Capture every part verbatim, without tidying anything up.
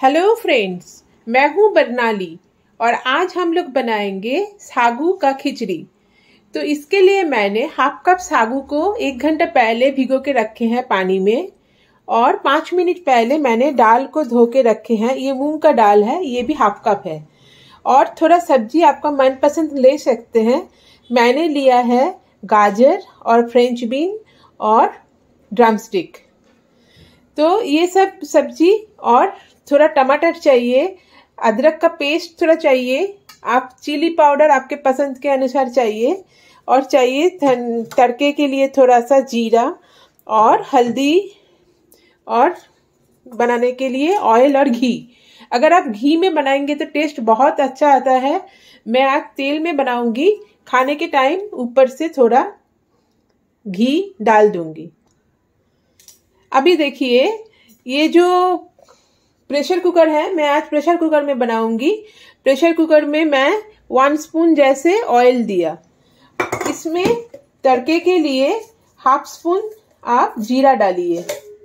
Hello friends, मैं हूँ बरनाली और आज हम लोग बनाएंगे सागू का खिचड़ी। तो इसके लिए मैंने हाफ कप सागू को एक घंटा पहले भिगो के रखे हैं पानी में और पाँच मिनट पहले मैंने दाल को धो के रखे हैं। ये मूंग का दाल है, ये भी हाफ कप है। और थोड़ा सब्जी आपका मनपसंद ले सकते हैं। मैंने लिया है गाजर और फ्रेंच बीन और ड्रमस्टिक। तो ये सब सब्जी और थोड़ा टमाटर चाहिए, अदरक का पेस्ट थोड़ा चाहिए, आप चिली पाउडर आपके पसंद के अनुसार चाहिए और चाहिए तड़के के लिए थोड़ा सा जीरा और हल्दी और बनाने के लिए ऑयल और घी। अगर आप घी में बनाएंगे तो टेस्ट बहुत अच्छा आता है। मैं आज तेल में बनाऊंगी, खाने के टाइम ऊपर से थोड़ा घी डाल दूंगी। अभी देखिए, ये जो प्रेशर कुकर है, मैं आज प्रेशर कुकर में बनाऊंगी। प्रेशर कुकर में मैं वन स्पून जैसे ऑयल दिया। इसमें तड़के के लिए हाफ स्पून आप जीरा डालिए।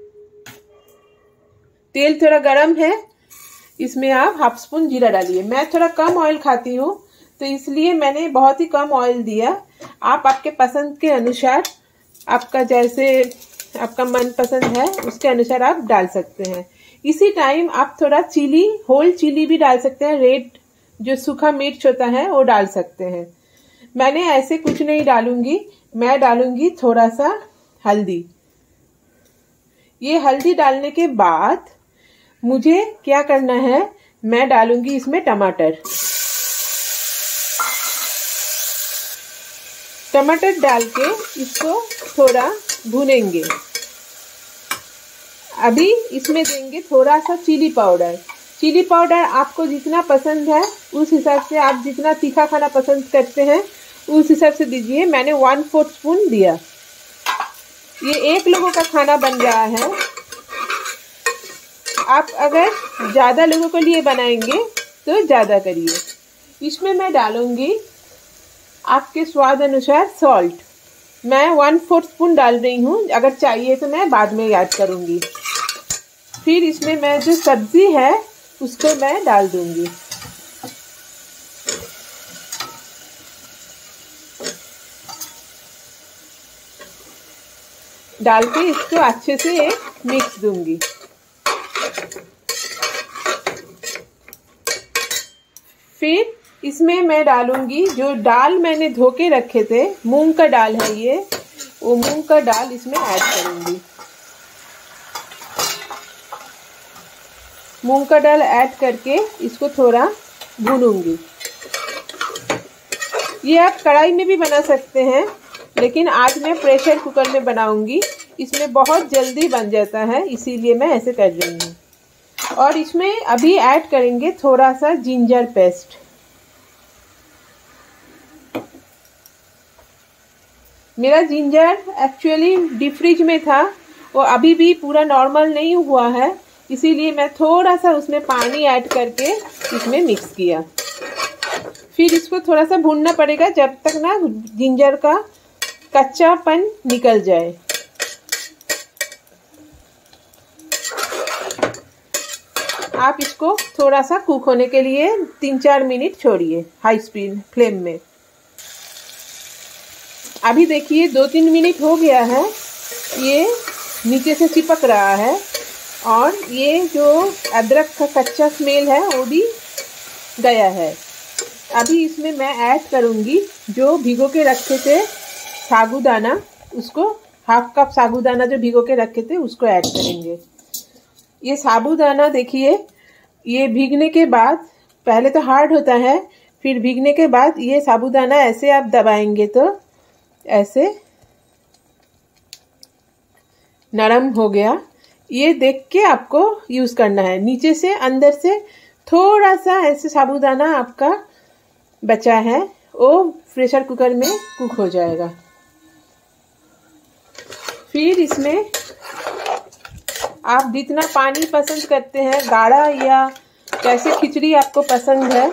तेल थोड़ा गरम है, इसमें आप हाफ स्पून जीरा डालिए। मैं थोड़ा कम ऑयल खाती हूँ तो इसलिए मैंने बहुत ही कम ऑयल दिया। आप आपके पसंद के अनुसार, आपका जैसे आपका मन पसंद है उसके अनुसार आप डाल सकते हैं। इसी टाइम आप थोड़ा चिली, होल चिली भी डाल सकते हैं। रेड जो सूखा मिर्च होता है वो डाल सकते हैं। मैंने ऐसे कुछ नहीं डालूंगी, मैं डालूंगी थोड़ा सा हल्दी। ये हल्दी डालने के बाद मुझे क्या करना है, मैं डालूंगी इसमें टमाटर। टमाटर डाल के इसको थोड़ा भूनेंगे। अभी इसमें देंगे थोड़ा सा चिली पाउडर। चिली पाउडर आपको जितना पसंद है उस हिसाब से, आप जितना तीखा खाना पसंद करते हैं उस हिसाब से दीजिए। मैंने वन फोर्थ स्पून दिया। ये एक लोगों का खाना बन रहा है। आप अगर ज़्यादा लोगों के लिए बनाएंगे तो ज़्यादा करिए। इसमें मैं डालूंगी आपके स्वाद अनुसार सॉल्ट। मैं वन फोर्थ स्पून डाल रही हूँ, अगर चाहिए तो मैं बाद में ऐड करूँगी। फिर इसमें मैं जो सब्जी है उसको मैं डाल दूंगी। डाल के इसको अच्छे से एक मिक्स दूंगी। फिर इसमें मैं डालूंगी जो दाल मैंने धो के रखे थे, मूंग का दाल है ये, वो मूंग का दाल इसमें ऐड करूंगी। मूंग का दाल ऐड करके इसको थोड़ा भूनूंगी। ये आप कढ़ाई में भी बना सकते हैं, लेकिन आज मैं प्रेशर कुकर में बनाऊंगी। इसमें बहुत जल्दी बन जाता है, इसीलिए मैं ऐसे कर रही हूँ। और इसमें अभी ऐड करेंगे थोड़ा सा जिंजर पेस्ट। मेरा जिंजर एक्चुअली डीप फ्रिज में था, वो अभी भी पूरा नॉर्मल नहीं हुआ है, इसीलिए मैं थोड़ा सा उसमें पानी ऐड करके इसमें मिक्स किया। फिर इसको थोड़ा सा भूनना पड़ेगा जब तक ना जिंजर का कच्चापन निकल जाए। आप इसको थोड़ा सा कुक होने के लिए तीन चार मिनट छोड़िए हाई स्पीड फ्लेम में। अभी देखिए दो तीन मिनट हो गया है, ये नीचे से चिपक रहा है और ये जो अदरक का कच्चा स्मेल है वो भी गया है। अभी इसमें मैं ऐड करूँगी जो भिगो के रखे थे साबूदाना, उसको हाफ कप साबूदाना जो भिगो के रखे थे उसको ऐड करेंगे। ये साबूदाना देखिए, ये भीगने के बाद पहले तो हार्ड होता है, फिर भीगने के बाद ये साबूदाना ऐसे आप दबाएंगे तो ऐसे नरम हो गया। ये देख के आपको यूज करना है। नीचे से अंदर से थोड़ा सा ऐसे साबूदाना आपका बचा है, वो प्रेशर कुकर में कुक हो जाएगा। फिर इसमें आप जितना पानी पसंद करते हैं, गाढ़ा या कैसे खिचड़ी आपको पसंद है,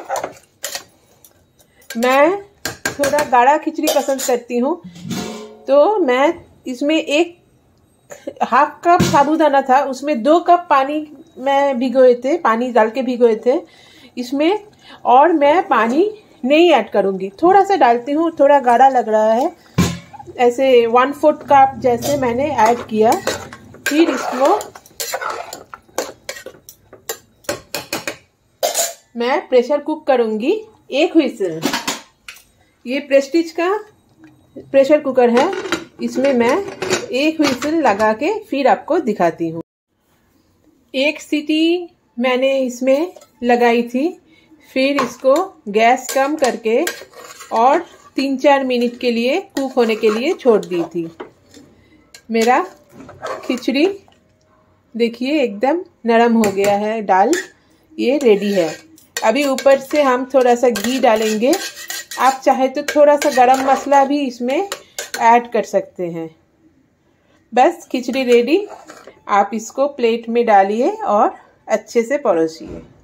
मैं थोड़ा गाढ़ा खिचड़ी पसंद करती हूँ, तो मैं इसमें एक हाफ कप साबूदाना था, उसमें दो कप पानी मैं भिगोए थे, पानी डाल के भिगोए थे इसमें, और मैं पानी नहीं ऐड करूँगी, थोड़ा सा डालती हूँ, थोड़ा गाढ़ा लग रहा है, ऐसे वन फोर्थ कप जैसे मैंने ऐड किया। फिर इसको मैं प्रेशर कुक करूँगी एक व्हिसल। ये प्रेस्टीज का प्रेशर कुकर है, इसमें मैं एक व्हिसल लगा के फिर आपको दिखाती हूँ। एक सीटी मैंने इसमें लगाई थी, फिर इसको गैस कम करके और तीन चार मिनट के लिए कुक होने के लिए छोड़ दी थी। मेरा खिचड़ी देखिए एकदम नरम हो गया है, दाल ये रेडी है। अभी ऊपर से हम थोड़ा सा घी डालेंगे, आप चाहे तो थोड़ा सा गरम मसाला भी इसमें ऐड कर सकते हैं। बस खिचड़ी रेडी, आप इसको प्लेट में डालिए और अच्छे से परोसिए।